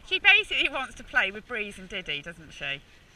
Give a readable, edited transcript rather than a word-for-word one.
She basically wants to play with Breeze and Diddy, doesn't she?